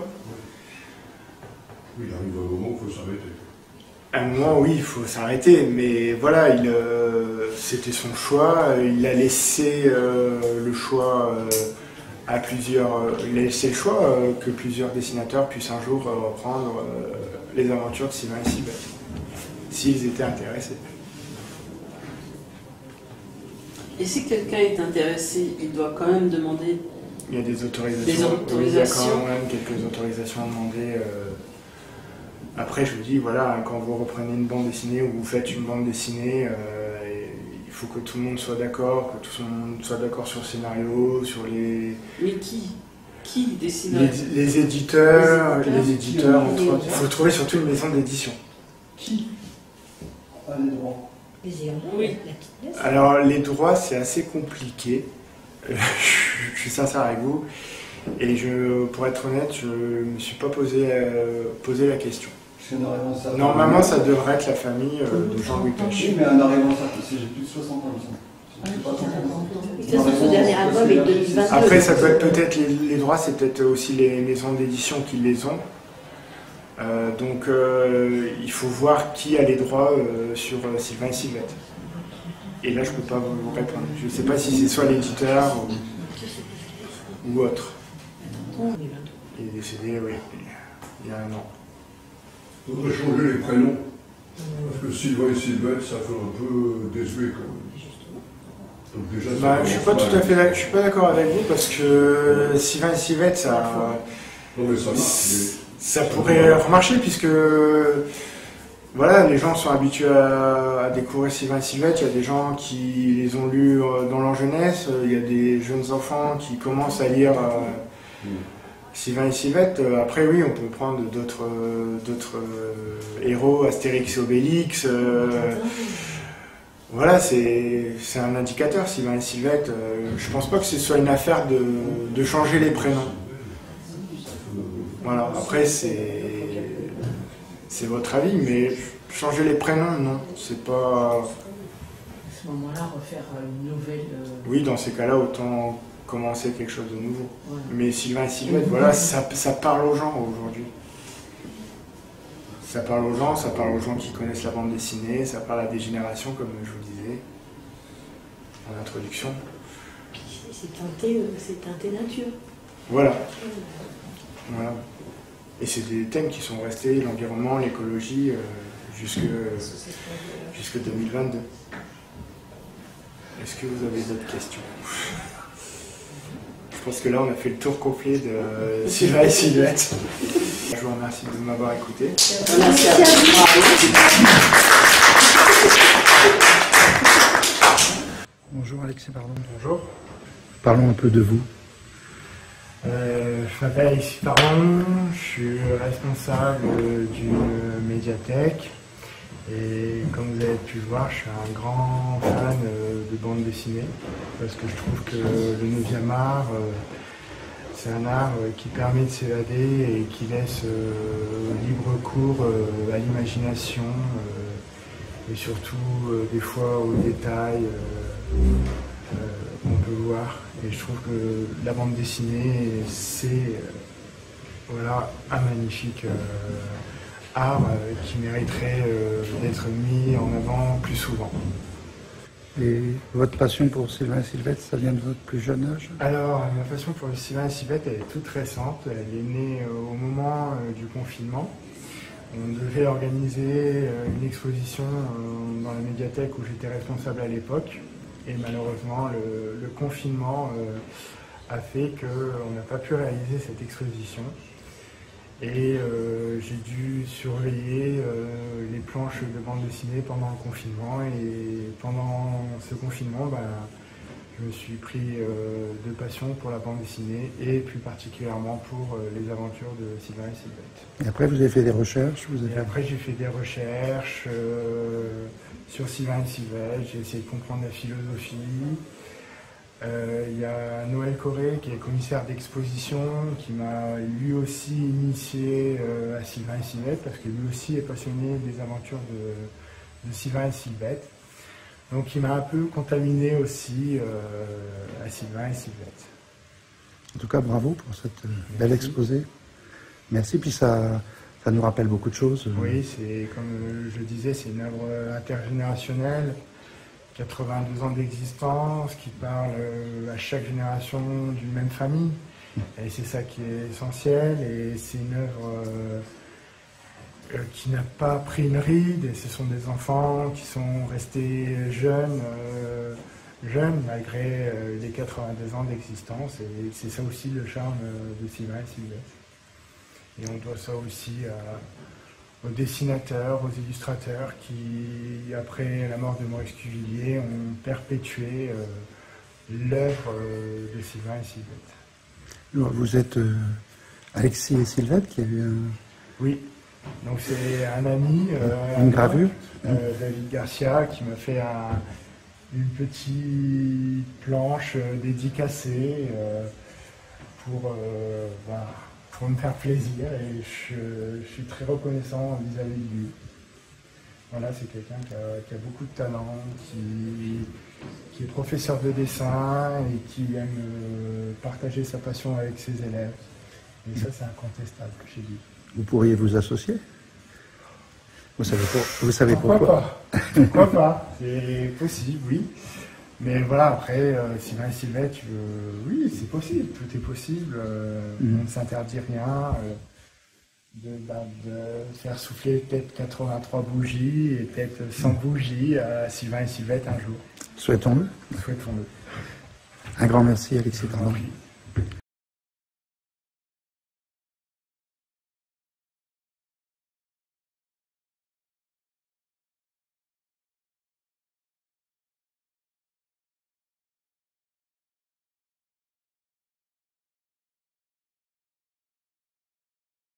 Oui, il arrive un moment où il faut s'arrêter. À un moment, oui, il faut s'arrêter, mais voilà, il, euh, c'était son choix. Il a laissé euh, le choix euh, à plusieurs. Euh, il a laissé le choix euh, que plusieurs dessinateurs puissent un jour euh, reprendre euh, les aventures de Sylvain et Sylvette, s'ils étaient intéressés. Et si quelqu'un est intéressé, il doit quand même demander. Il y a des autorisations. Des autorisations. Oui, il y a quand même quelques autorisations à demander. Euh, Après, je vous dis, voilà, quand vous reprenez une bande dessinée ou vous faites une bande dessinée, euh, il faut que tout le monde soit d'accord, que tout le monde soit d'accord sur le scénario, sur les... Mais qui Qui dessine Les, les éditeurs, Les les éditeurs, Les entre- auteurs. il faut trouver surtout une maison d'édition. Qui a les droits? Les ayants droit, Oui. la petite nièce. Alors, les droits, c'est assez compliqué. Euh, je suis sincère avec vous. Et je, pour être honnête, je ne me suis pas posé, euh, posé la question. Parce qu'un arrivant certain. Normalement, ça devrait être la famille euh, de Jean-Louis Pêche. Oui, mais un arrivant certain, c'est j'ai plus de soixante ans, il me semble. C'est pas soixante ans. De toute façon, son dernier album est de deux mille vingt-deux. Après, ça peut être peut-être les, les droits, c'est peut-être aussi les maisons d'édition qui les ont. Euh, donc, euh, il faut voir qui a les droits euh, sur euh, Sylvain et Sylvette. Et là, je peux pas vous répondre. Je ne sais pas si c'est soit l'éditeur ou, ou autre. Il est décédé, oui, il y a un an. Il faudrait changer les prénoms. Parce que Sylvain et Sylvette, ça fait un peu désuet quand même. Donc déjà, ça Bah, je suis pas commence tout à mal. fait d'ac- je suis pas d'accord avec vous parce que Sylvain et Sylvette, ça, Non mais ça marche. ça pourrait remarcher puisque voilà, les gens sont habitués à, à découvrir Sylvain et Sylvette. Il y a des gens qui les ont lus euh, dans leur jeunesse. Il y a des jeunes enfants qui commencent à lire euh, Sylvain et Sylvette. Euh, Après, oui, on peut prendre d'autres euh, d'autres euh, héros, Astérix et Obélix. euh, Voilà, c'est un indicateur, Sylvain et Sylvette. Euh, je pense pas que ce soit une affaire de, de changer les prénoms. Voilà, après c'est c'est votre avis, mais changer les prénoms, non, c'est pas... À ce moment-là, refaire une nouvelle... Euh... Oui, dans ces cas-là, autant commencer quelque chose de nouveau. Voilà. Mais Sylvain et Sylvette, voilà, ça, ça parle aux gens aujourd'hui. Ça parle aux gens, ça parle aux gens qui connaissent la bande dessinée, ça parle à des générations, comme je vous disais en introduction. C'est teinté, c'est teinté nature. Voilà. Voilà. Et c'est des thèmes qui sont restés, l'environnement, l'écologie, euh, jusque, jusque deux mille vingt-deux. Est-ce que vous avez d'autres questions? Je pense que là, on a fait le tour complet de Sylvain et Sylvette. Je vous remercie de m'avoir écouté. Merci à vous. Bonjour Alexis, pardon. Bonjour. Parlons un peu de vous. Euh, je m'appelle Alexis Pardon, je suis responsable d'une médiathèque et comme vous avez pu le voir, je suis un grand fan de bande dessinée parce que je trouve que le neuvième art, c'est un art qui permet de s'évader et qui laisse libre cours à l'imagination et surtout des fois aux détails qu'on peut voir. Et je trouve que la bande dessinée, c'est euh, voilà, un magnifique euh, art euh, qui mériterait euh, d'être mis en avant plus souvent. Et votre passion pour Sylvain et Sylvette, ça vient de votre plus jeune âge? Alors, ma passion pour Sylvain et Sylvette, elle est toute récente. Elle est née euh, au moment euh, du confinement. On devait organiser euh, une exposition euh, dans la médiathèque où j'étais responsable à l'époque. Et malheureusement, le, le confinement euh, a fait qu'on n'a pas pu réaliser cette exposition. Et euh, j'ai dû surveiller euh, les planches de bande dessinée pendant le confinement. Et pendant ce confinement, bah, je me suis pris euh, de passion pour la bande dessinée et plus particulièrement pour euh, les aventures de Sylvain et Sylvette. Et après, vous avez fait des recherches vous avez... Et après, j'ai fait des recherches euh, sur Sylvain et Sylvette, j'ai essayé de comprendre la philosophie. Euh, il y a Noël Corré, qui est commissaire d'exposition, qui m'a lui aussi initié euh, à Sylvain et Sylvette, parce que lui aussi est passionné des aventures de, de Sylvain et Sylvette. Donc il m'a un peu contaminé aussi euh, à Sylvain et Sylvette. En tout cas, bravo pour cette belle exposé. Merci, puis ça, ça nous rappelle beaucoup de choses. Oui, c'est comme je disais, c'est une œuvre intergénérationnelle, quatre-vingt-deux ans d'existence, qui parle à chaque génération d'une même famille. Et c'est ça qui est essentiel, et c'est une œuvre euh, qui n'a pas pris une ride, et ce sont des enfants qui sont restés jeunes, euh, jeunes malgré euh, les quatre-vingt-deux ans d'existence, et c'est ça aussi le charme de Sylvain et Sylvette. Et on doit ça aussi à, aux dessinateurs, aux illustrateurs qui, après la mort de Maurice Cuvillier, ont perpétué euh, l'œuvre euh, de Sylvain et Sylvette. Vous êtes euh, Alexis et Sylvette qui a eu un... Oui, donc c'est un ami, euh, une gravure, euh, David Garcia, qui m'a fait un, une petite planche euh, dédicacée euh, pour... Euh, voilà, pour me faire plaisir, et je, je suis très reconnaissant vis-à-vis de lui. Voilà, c'est quelqu'un qui a, qui a beaucoup de talent, qui, qui est professeur de dessin et qui aime euh, partager sa passion avec ses élèves. Et ça, c'est incontestable chez lui. Vous pourriez vous associer? Vous savez, pour, vous savez pourquoi, pourquoi pas Pourquoi pas? C'est possible, oui. Mais voilà, après, euh, Sylvain et Sylvette, euh, oui, c'est possible, tout est possible. Euh, mmh. On ne s'interdit rien. Euh, de, bah, de faire souffler peut-être quatre-vingt-trois bougies et peut-être cent bougies à Sylvain et Sylvette un jour. Souhaitons-le. Souhaitons-le. Un grand merci, Alexis Pardon.